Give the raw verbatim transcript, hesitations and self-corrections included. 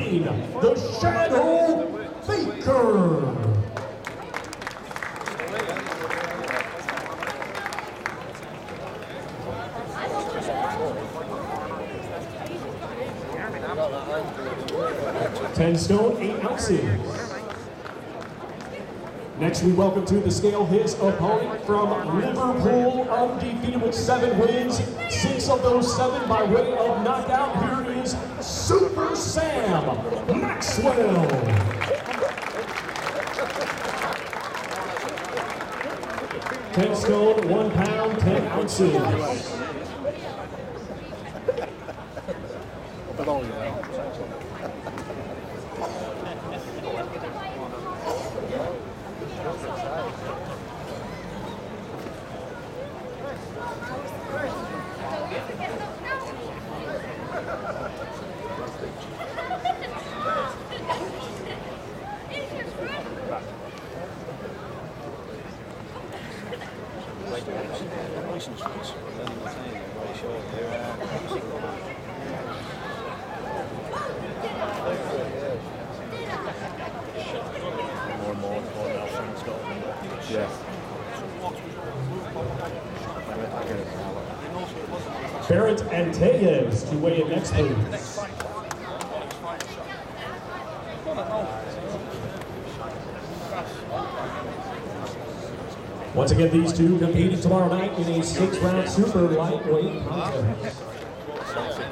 Kane, the Shadow Baker. ten stone, eight ounces. Next, we welcome to the scale his opponent from Liverpool, undefeated with seven wins, six of those seven by way of knockout. Here is Super Sam Maxwell. ten stone, one pound, ten ounces. Barrett and Tejas to weigh in next, please. Once again, these two competing tomorrow night in a six-round super lightweight contest.